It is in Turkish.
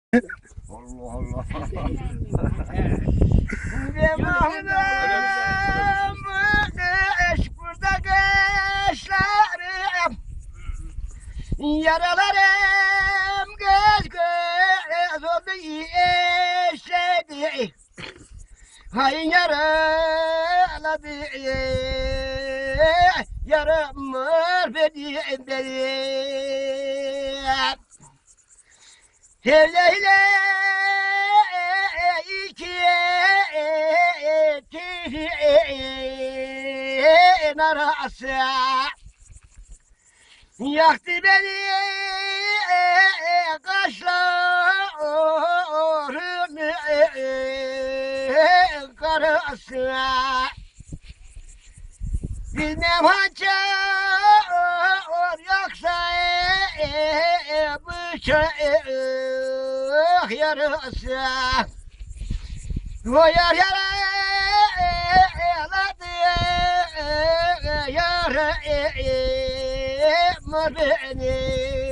Allah Allah. Burada kışlarım, yaralarım göz göz oldu eşledi. Hay yaraladı, yaramır benim benim. Hele hele iki arası yaktı beni kaşlarını karası. Bilmem hançer yoksa bıçak yarası. O yar yaraladı yar beni.